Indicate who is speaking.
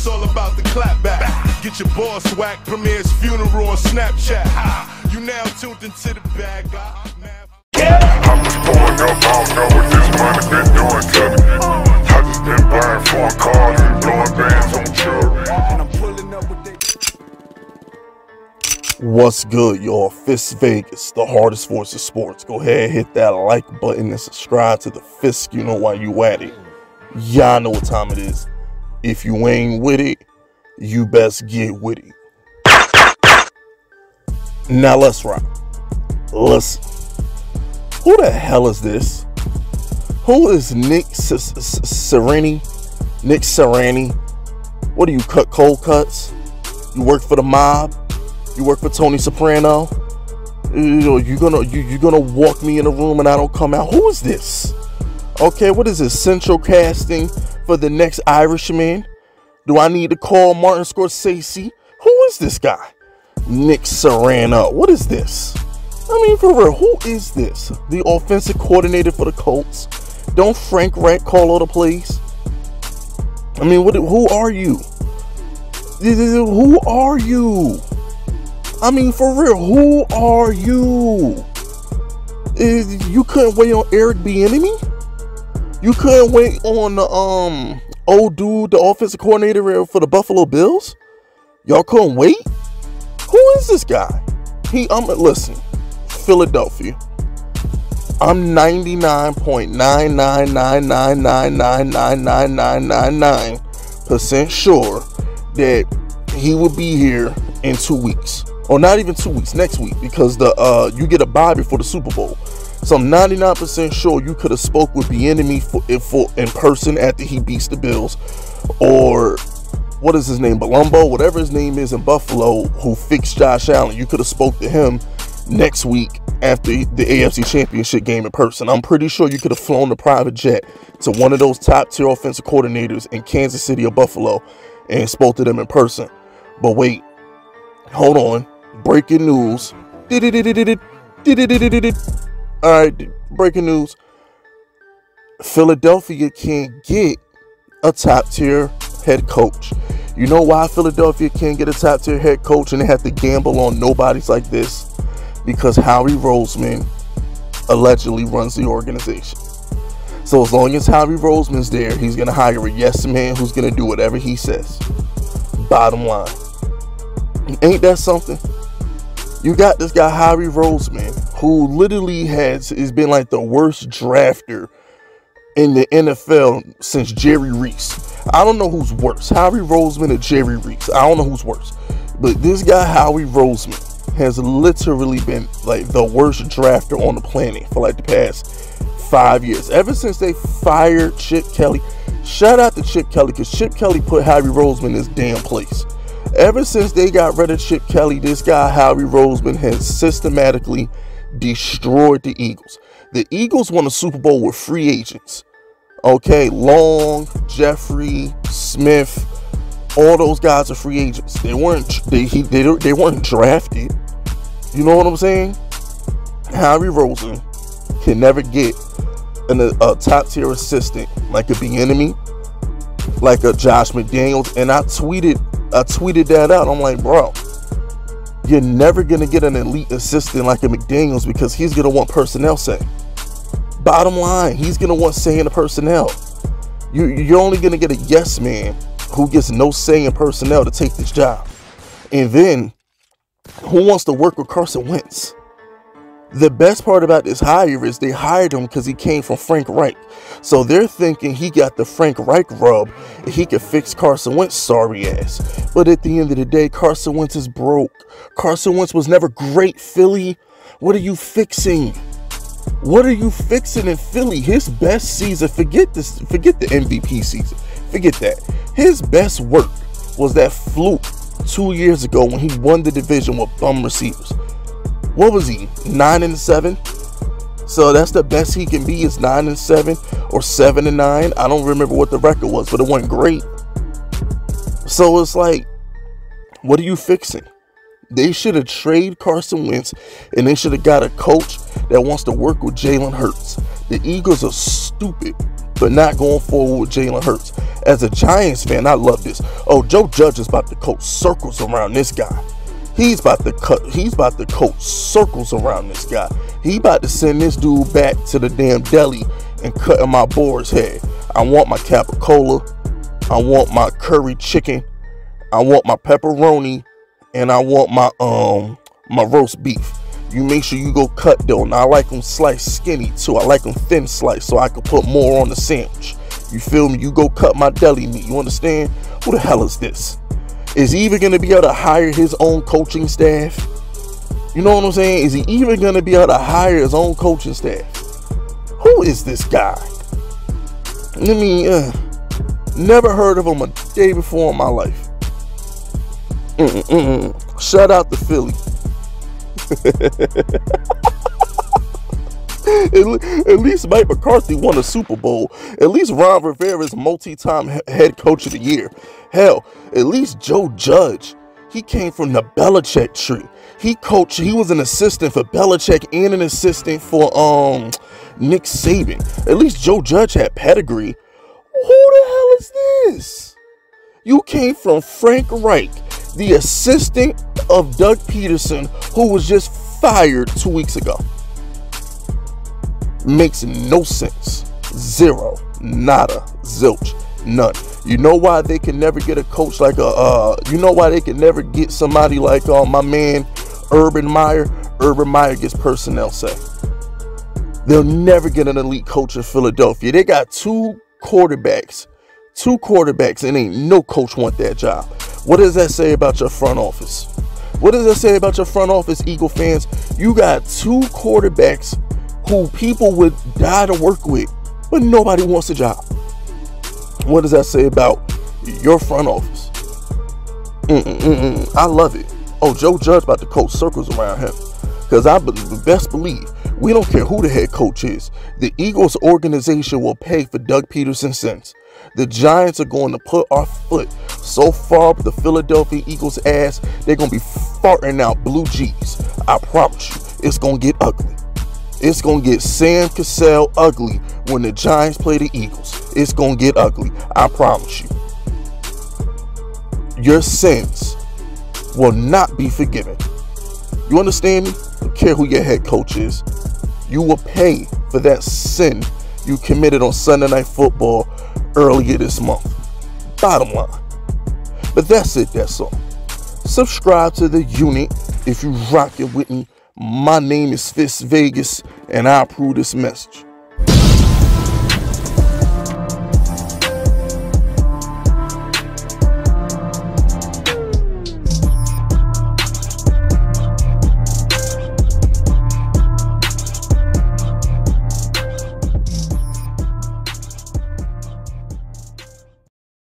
Speaker 1: it's all about the clap back. Get your boss whacked, premier's funeral on Snapchat. Ha, you now tuned into the bag.
Speaker 2: I'm just pulling up, I don't know what this money been doing to me. I just been buying foreign cars and blowing bands on jewelry. And I'm pulling up with
Speaker 3: What's good, y'all? Fisk Vegas, the hardest voice of sports. Go ahead, hit that like button and subscribe to the Fisk. You know why you at it. Y'all know what time it is. If you ain't with it, you best get with it. Now let's rock. Listen. Who the hell is this? Who is Nick Sirianni? Nick Sirianni? What do you cut cold cuts? You work for the mob? You work for Tony Soprano? You're gonna walk me in a room and I don't come out? Who is this? Okay, what is this? Central casting for the next Irishman? Do I need to call Martin Scorsese? Who is this guy? Nick Sirianni. What is this? I mean, for real, who is this? The offensive coordinator for the Colts? Don't Frank Reich call all the plays? I mean, who are you? Who are you? I mean, for real, who are you? You couldn't wait on Eric Bieniemy? You couldn't wait on the old dude, the offensive coordinator for the Buffalo Bills? Y'all couldn't wait? Who is this guy? Listen. Philadelphia. I'm 99.999999999% sure that he will be here in 2 weeks, or not even 2 weeks, next week, because you get a bye before the Super Bowl. So I'm 99% sure you could have spoke with Bieniemy in person after he beats the Bills, or what is his name, Palumbo, whatever his name is in Buffalo, who fixed Josh Allen. You could have spoke to him next week after the AFC Championship game in person. I'm pretty sure you could have flown the private jet to one of those top tier offensive coordinators in Kansas City or Buffalo and spoke to them in person. But wait, hold on. Breaking news. Alright, breaking news. Philadelphia can't get a top tier head coach. You know why Philadelphia can't get a top tier head coach and they have to gamble on nobodies like this? Because Howie Roseman allegedly runs the organization. So as long as Howie Roseman's there, he's going to hire a yes man who's going to do whatever he says. Bottom line. Ain't that something? You got this guy, Howie Roseman, who literally has been like the worst drafter in the NFL since Jerry Reese. I don't know who's worse, Howie Roseman or Jerry Reese. I don't know who's worse. But this guy, Howie Roseman, has literally been like the worst drafter on the planet for like the past 5 years. Ever since they fired Chip Kelly. Shout out to Chip Kelly, because Chip Kelly put Howie Roseman in his damn place. Ever since they got rid of Chip Kelly, this guy, Howie Roseman, has systematically destroyed the Eagles. The Eagles won a Super Bowl with free agents. Okay, Long, Jeffrey, Smith, all those guys are free agents. They weren't drafted. You know what I'm saying? Howie Roseman can never get a top tier assistant like a Bieniemy, like a Josh McDaniels. And I tweeted that out. I'm like, bro, you're never gonna get an elite assistant like a McDaniels, because he's gonna want personnel say. Bottom line, he's gonna want say in the personnel. You're only gonna get a yes man who gets no say in personnel to take this job. And then, who wants to work with Carson Wentz? The best part about this hire is they hired him because he came from Frank Reich. So they're thinking he got the Frank Reich rub and he could fix Carson Wentz sorry ass. But at the end of the day, Carson Wentz is broke. Carson Wentz was never great, Philly. What are you fixing? What are you fixing in Philly? His best season, forget the MVP season. Forget that. His best work was that fluke 2 years ago when he won the division with bum receivers. What was he? 9-7? So that's the best he can be, is 9-7 or 7-9. I don't remember what the record was, but it wasn't great. So it's like, what are you fixing? They should have traded Carson Wentz, and they should have got a coach that wants to work with Jalen Hurts. The Eagles are stupid, but not going forward with Jalen Hurts. As a Giants fan, I love this. Oh, Joe Judge is about to coach circles around this guy. He's about to coach circles around this guy. He about to send this dude back to the damn deli and cutting my boar's head. I want my capicola. I want my curry chicken. I want my pepperoni, and I want my roast beef. You make sure you go cut though. Now I like them sliced skinny too. I like them thin sliced so I can put more on the sandwich. You feel me? You go cut my deli meat. You understand? Who the hell is this? Is he even gonna be able to hire his own coaching staff? You know what I'm saying? Is he even gonna be able to hire his own coaching staff? Who is this guy? Never heard of him a day before in my life. Shout out to Philly. At least Mike McCarthy won a Super Bowl. At least Ron Rivera is multi-time head coach of the year. Hell, at least Joe Judge, he came from the Belichick tree. He was an assistant for Belichick and an assistant for Nick Saban. At least Joe Judge had pedigree. Who the hell is this? You came from Frank Reich, the assistant of Doug Peterson, who was just fired 2 weeks ago. Makes no sense. Zero. Nada. Zilch. None. You know why they can never get a coach like you know why they can never get somebody like my man Urban Meyer? Urban Meyer gets personnel say. They'll never get an elite coach in Philadelphia. They got two quarterbacks, and ain't no coach want that job. What does that say about your front office? What does that say about your front office, Eagle fans? You got two quarterbacks who people would die to work with, but nobody wants a job. What does that say about your front office? I love it. Oh, Joe Judge about to coach circles around him. Because I best believe, we don't care who the head coach is. The Eagles organization will pay for Doug Peterson's sins. The Giants are going to put our foot so far up the Philadelphia Eagles' ass, they're going to be farting out blue G's. I promise you, it's going to get ugly. It's going to get Sam Cassell ugly when the Giants play the Eagles. It's going to get ugly. I promise you. Your sins will not be forgiven. You understand me? I don't care who your head coach is. You will pay for that sin you committed on Sunday Night Football earlier this month. Bottom line. But that's it. That's all. Subscribe to the unit if you rock it with me. My name is Fisk Vegas, and I approve this message.